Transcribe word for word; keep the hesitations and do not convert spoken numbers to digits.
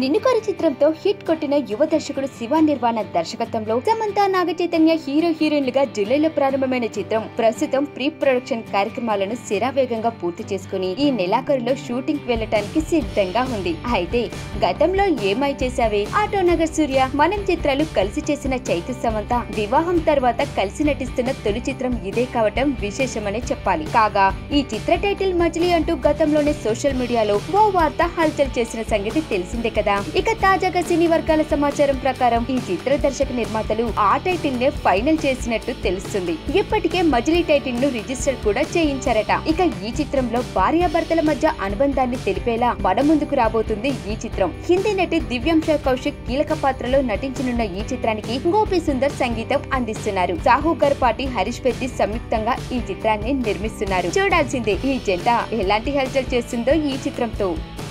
నిన్ను కోరి చిత్రంతో హిట్ కొట్టిన యువ దర్శకుడు శివ నిర్వాణ దర్శకత్వంలో సమంత, నాగ చైతన్య హీరో హీరోయిన్లుగా జూలైలో ప్రారంభమైన చిత్రం ప్రస్తుతం ప్రీ ప్రొడక్షన్ కార్యక్రమాలను శరావేగంగా పూర్తి చేసుకుని ఈ నెలాఖరులో షూటింగ్ వెళ్లటానికి సిద్ధంగా ఉంది. అయితే గతంలో ఏమై చేసావే, ఆటో నగర్ సూర్య, మనం చిత్రాలు కలిసి చేసిన చైతు సమంత వివాహం తర్వాత కలిసి నటిస్తున్న తొలి చిత్రం ఇదే కావటం విశేషమనే చెప్పాలి. కాగా ఈ చిత్ర టైటిల్ మజిలీ అంటూ గతంలోనే సోషల్ మీడియాలో ఓ వార్త హల్చల్ చేసిన సంగతి తెలిసిందే కదా. ఇక తాజాగా సినీ వర్గాల సమాచారం ప్రకారం ఈ చిత్ర దర్శక నిర్మాతలు ఆ టైటిల్ నే ఫైనల్ చేసినట్టు తెలుస్తుంది. ఇప్పటికే మజిలీ టైటిల్ ను రిజిస్టర్ కూడా చేయించారట. ఇక ఈ చిత్రంలో భార్యాభర్తల మధ్య అనుబంధాన్ని తెలిపేలా మన ముందుకు రాబోతుంది ఈ చిత్రం. హిందీ నటి దివ్యాంశ కౌశిక్ కీలక పాత్రలో నటించనున్న ఈ చిత్రానికి గోపి సుందర్ సంగీతం అందిస్తున్నారు. సాహు గర్పాటి, హరీష్ పెద్ది సంయుక్తంగా ఈ చిత్రాన్ని నిర్మిస్తున్నారు. చూడాల్సిందే ఈ జంట ఎలాంటి హల్చల్ చేస్తుందో ఈ చిత్రంతో.